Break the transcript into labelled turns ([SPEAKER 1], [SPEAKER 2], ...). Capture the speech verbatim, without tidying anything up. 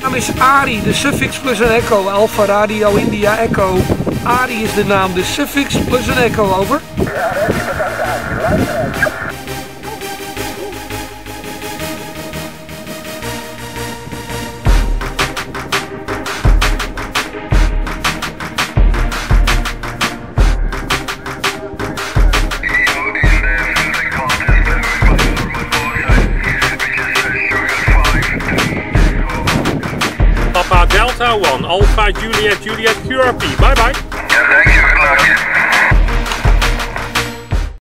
[SPEAKER 1] naam is Ari, de suffix plus een echo. Alpha Radio India Echo. Ari is de naam, de suffix plus een echo, over.
[SPEAKER 2] Papa Delta one, Alpha Juliet Juliet Q R P. Bye bye.
[SPEAKER 3] Yeah, thank you. Good luck.